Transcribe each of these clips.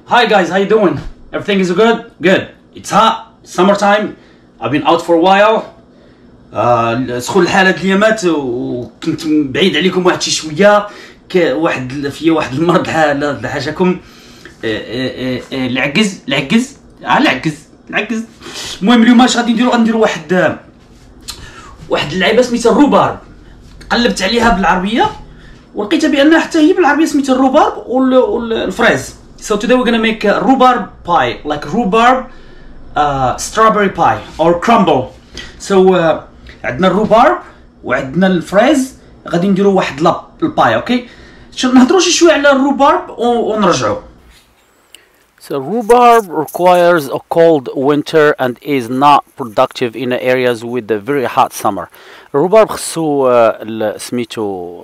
Hi guys, how you doing? Everything is good? Good. It's hot, summertime. I've been out for a while. سخون الحال هاد الأيامات وكنت بعيد عليكم واحد شي شوية. واحد المرض حاجاكم العجز. المهم اليوم اش غادي نديرو واحد اللعيبه سميتها الروبارب. قلبت عليها بالعربيه ولقيتها بانها حتى هي بالعربيه سميتها الروبارب والفريز. So today we're gonna make a rhubarb pie, like rhubarb strawberry pie or crumble. So عندنا الروبارب وعندنا الفريز، غادي نديرو واحد الباي. اوكي نهضروا شويه على الروبارب ونرجعوا. So rhubarb requires a cold winter and is not productive in areas with a very hot summer. الروبارب خصو سميتو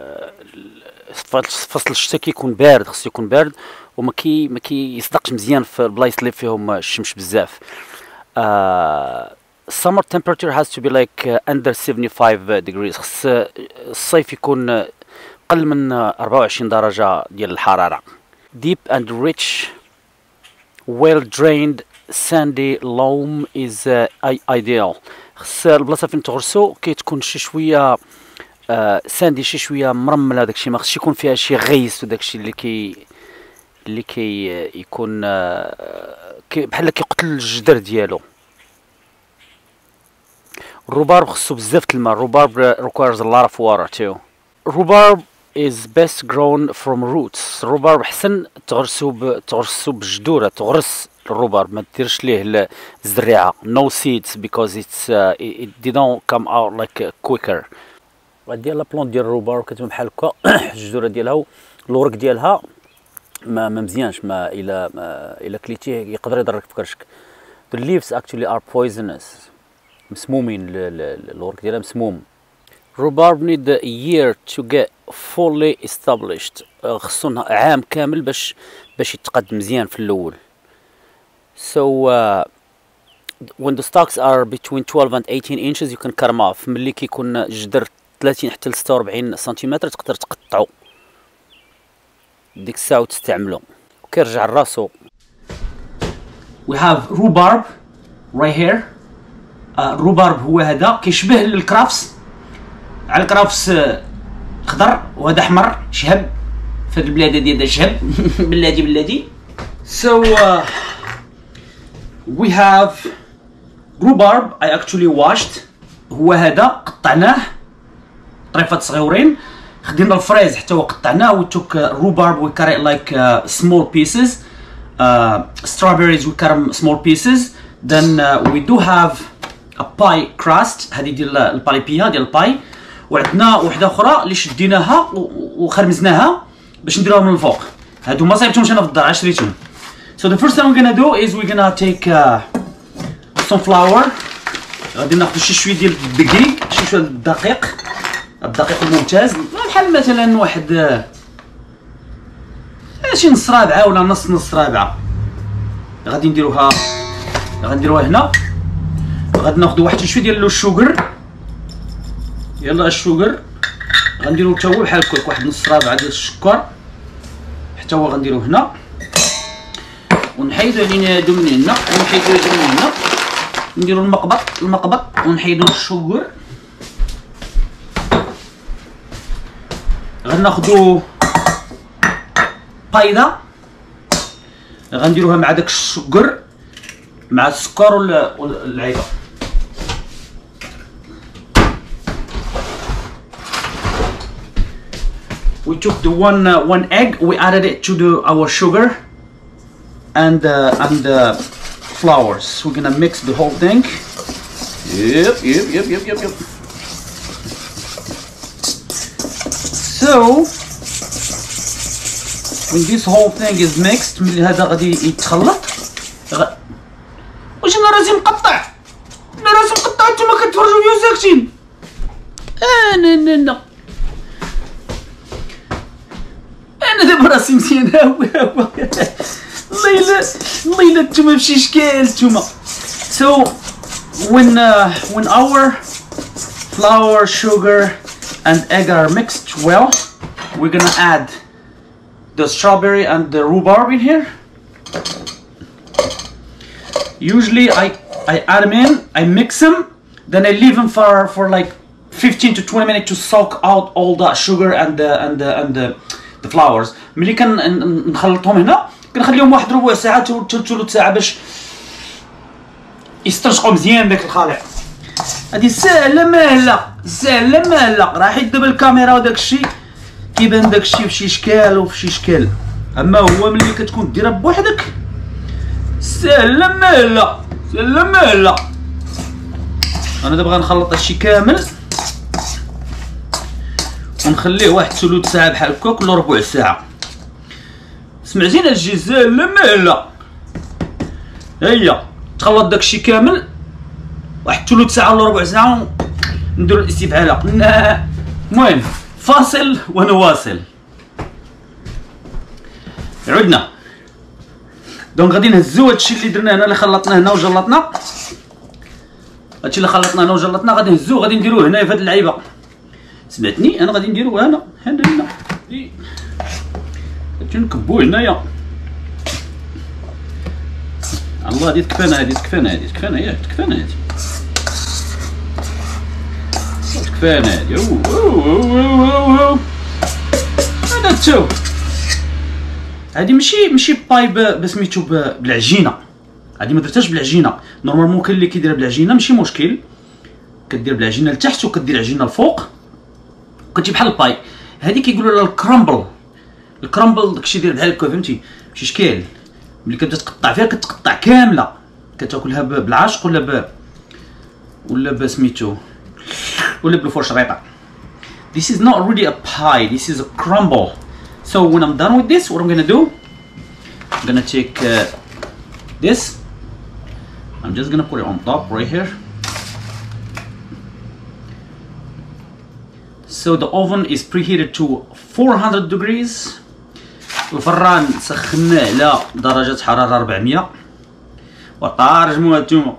فصل الشتاء كيكون بارد، خصو يكون بارد وما يصدقش مزيان في البلايص اللي فيهم الشمس بزاف. Summer temperature has to be like under 75 degrees. خص الصيف يكون أقل من 24 درجة ديال الحرارة. Deep and rich well drained sandy loam is ideal. خص البلاصة فين تغرسو كتكون شي شوية ساندي، شي شوية مرمل، هذاك الشيء ما خصش يكون فيها شي غيس وداك الشيء اللي يكون بحال كيقتل الجدر ديالو. الربارب خصو بزاف د الماء. الربارب requires a lot of water too. Rhubarb is best grown from roots. الربارب حسن تغرسو بالجذور. تغرس الربارب، ما ديرش ليه الزريعه. No seeds because it didn't come out like quicker. غادي لا بلون ديال الربارب كتبان بحال هكا الجذور ديالها والورق ديالها ما مزيانش، ما الا كليتيه يقدر يضرك في كرشك. The leaves actually are poisonous. مسمومين، الورق ديالها مسموم. Rhubarb need a year to get fully established. خصو عام كامل باش يتقد مزيان في الاول. So when the stalks are between 12 and 18 inches you can cut them off. ملي كيكون الجدر 30 حتى ل 46 سنتيمتر تقدر تقطعو ديك الساعة وتستعملو وكيرجع لراسو. We have rhubarb right here. الروبارب هو هذا كيشبه الكرافس، على الكرافس خضر وهذا احمر شهب، في البلاد ديالنا شهب بلادي. So we have rhubarb I actually washed. هو هذا قطعناه طريفات صغيورين. خدينا الفريز حتى هو قطعناه. we took rhubarb we cut it like small pieces. Strawberries we cut them small pieces. Then we do have a pie crust. هذه ديال الباليبيا ديال الباي. وعندنا وحده اخرى اللي شديناها وخرمزناها باش نديروها من الفوق. هادو ما صايبتهمش انا في الدار، شريتهم. So the first thing we're gonna do is we're gonna take some flour. غادي ناخذ شي شويه ديال الدقيق، شي شويه الدقيق الممتاز، بحال مثلا واحد شي نص رابعه ولا نص رابعه. غادي نديروها هنا. غادي ناخذ واحد شويه ديال الشوغر. يلا الشوغر غنديرو حتى هو بحال هكاك واحد نص رابعه ديال السكر، حتى هو غنديرو هنا. ونحيدو علينا هادو من هنا ونحيدو هادو من هنا. نديرو المقبط ونحيدو الشوغر. غناخدو بايضه غنديروها مع داك السكر مع السكر والعيبه. We took the one egg, we added it to our sugar and flours. We're gonna mix the whole thing. Yep. So when this whole thing is mixed ملي هذا غادي يتخلط. واش انا راسي مقطع نتوما كتفرجوا فيا ساكتين. انا دابا راسي مزيان. هاو الله الا نتوما بشي شكال نتوما. So when our flour, sugar and egg are mixed well, we're gonna add the strawberry and the rhubarb in here. Usually I add them in, I mix them, then I leave them for like 15 to 20 minutes to soak out all the sugar and the flowers. ملي كنخلطهم هنا كنخليهم واحد ربع ساعه حتى ثلث ساعه باش يستنشقوا مزيان داك الخليط. هادي ساهله ماهله راه حيت دابا الكاميرا وداك الشيء كيبان داك الشيء فشي شكال وفشي شكال، اما هو ملي كتكون ديرها بوحدك ساهله ماهله. انا دابا غنخلط هادشي كامل ونخليه واحد ثلث ساعه بحال هكا كل ربع ساعه. سمعتينا الجي ساهله ماهله. هيا تخلط داكشي كامل واحد ثلث ساعه ولا ربع ساعه نديرو الاستفعاله. المهم فاصل ونواصل. عدنا. دونك غادي نهزو هادشي اللي درنا هنا اللي خلطناه هنا وجلطنا. هادشي اللي خلطنا هنا وجلطنا غادي نهزوه غادي نديروه هنايا في هاد اللعيبه. سمعتني انا غادي نديروه هنا غادي نكبوه هنايا. الله هادي تكفانا هادي تكفانا ياك تكفانا هادي هذا تو. هادي ماشي باي بسميتو بالعجينه، هادي ما درتهاش بالعجينه. نورمالمون كاين اللي كيديرها بالعجينه ماشي مشكل، كدير بالعجينه لتحت وكدير العجينه الفوق كتجي بحال الباي. هادي كيقولوا لها الكرامبل داكشي داير بحال هكا فهمتي ماشي شكال. ملي كتبدا تقطع فيها كتقطع كامله كتاكلها بالعاشق ولا بسميتو ولا بالفرشريطه. This is not really a pie, this is a crumble. So when I'm done with this, what I'm gonna do, I'm gonna take this, I'm just gonna put it on top right here. So the oven is preheated to 400 degrees. الفران سخناه على درجة حرارة 400 وطارجموها نتوما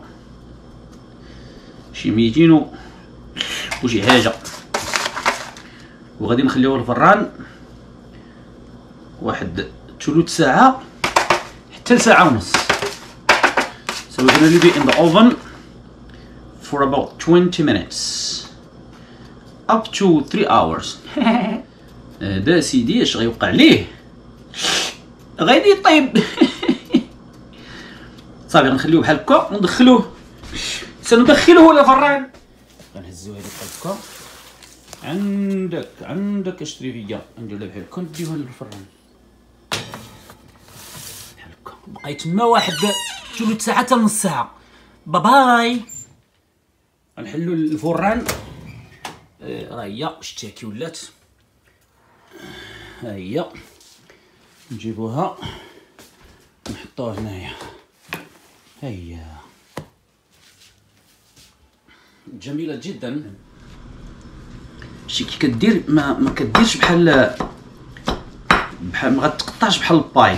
شي 200 وشي حاجة، وغادي نخليوه الفران واحد ثلث ساعة حتى لساعة ونص. So we're gonna leave it in the oven for about 20 minutes up to 3 hours. هذا سيدي اش غيوقع ليه غادي يطيب. صافي غنخليوه بحال هكا وندخلوه سندخلوه للفران. غنهزو هذيك بحال هكا عندك اشتري فيا نديرو بحال هكا نديوها للفران بحال هكا. بقى يتما واحد ثلث ساعه حتى نص ساعه. باي. غنحلو الفران. راه هي شتيها كي ولات. ها هي نجيبوها نحطوها هنايا. هيا جميله جدا. شي كي كدير ما كديرش بحال ما غتقطعش بحال الباي،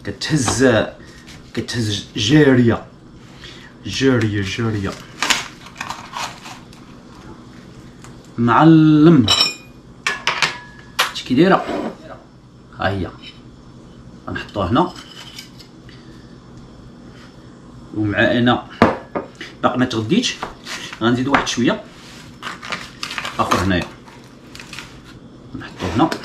كتهز جاريه معلم. شتي كي دايره. ها هي غنحطوها هنا ومعانا باقي ما تغديتش غنزيد واحد شويه اخر هنايا نحطوه هنا.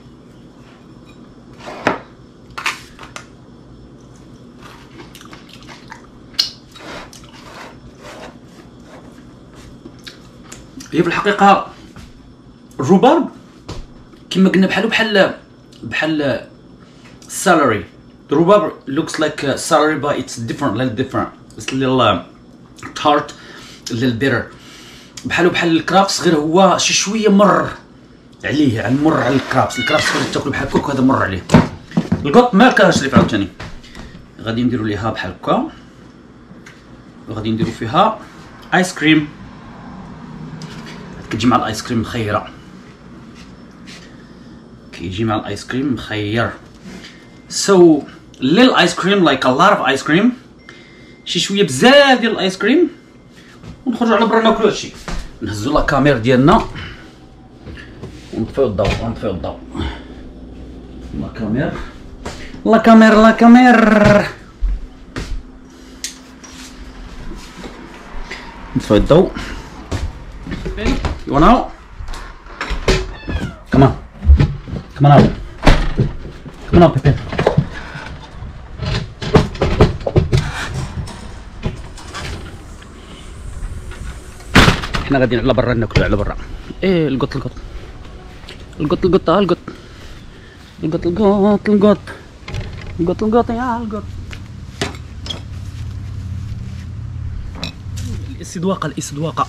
هي في الحقيقه الربارب كما قلنا بحال celery. The rhubarb looks like celery but it's little different. It's a little tart, a little bitter. بحال الكرابس غير هو شي شويه مر عليه، على المر على الكرابس تقدر تاكل بحال هكا وهذا مر عليه. القط ما كاهش اللي عاوتاني. غادي نديرو ليها بحال هكا وغادي نديرو فيها ايس كريم. كتجي مع الايس كريم مخيره، كيجي مع الايس كريم مخير. So little ice cream like a lot of ice cream. شي شويه بزاف ديال الايس كريم ونخرجوا على برا ناكلوا هادشي. نهزوا لا كاميرا ديالنا ونطفيو الضوء لا كاميرا لا كامير لا كامير. نطفي الضوء. You want out? Come on. Come on out. Come on out, Pepe. احنا غاديين على برا ناكلو على برا. ايه القط القط القط القط القط القط القط القط القط القط يا القط. الاستدواقة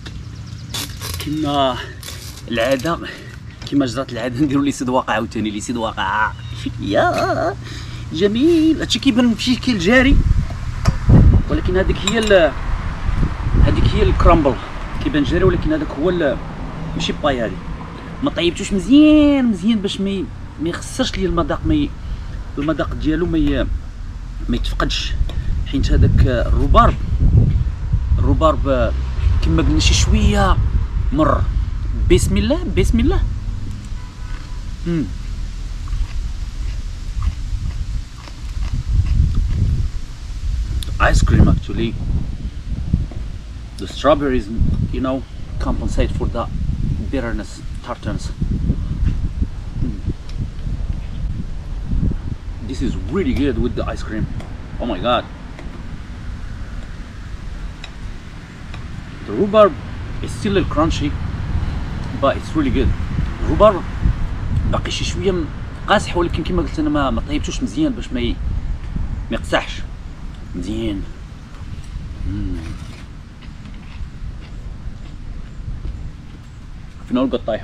كما العادة، كما جرت العادة نديرو الاستدواقة عاوتاني الاستدواقة. يا جميل. هادشي كيبان في شكل جاري، ولكن هذيك هي الكرامبل، كيبان جاري ولكن هذاك هو ماشي باي. هذه ما طيبتوش مزيان باش ما يخسرش لي المذاق، المذاق ديالو ما يتفقدش، حيت هذاك الربارب كما قلنا شي شويه مر. بسم الله بسم الله. Ice cream actually, the strawberries, you know, compensate for the bitterness, tartness. This is really good with the ice cream. Oh my god. The rhubarb is still a little crunchy, but it's really good. الرhubarb باقي شي شويه قاصح، ولكن كما قلت انا ما طيبتوش مزيان باش ما يقصحش مزيان. فين القط طايح؟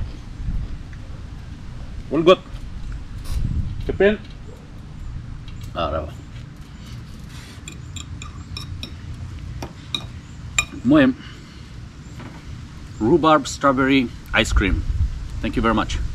والقط فين؟ روعة. المهم rhubarb strawberry ice cream. Thank you very much.